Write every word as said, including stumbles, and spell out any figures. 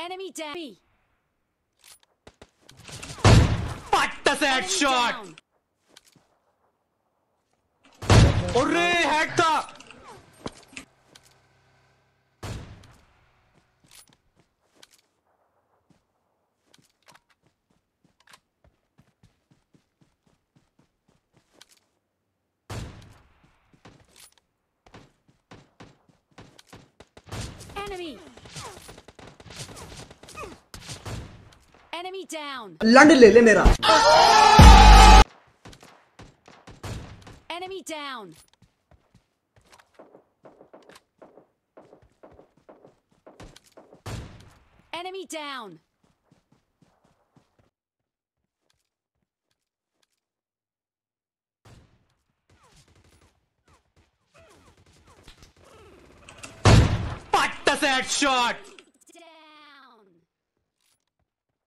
Enemy down. B. Patta that shot. Orre head tha. Enemy. Enemy down. लंड ले ले मेरा. Enemy down. Enemy down. Patta that shot.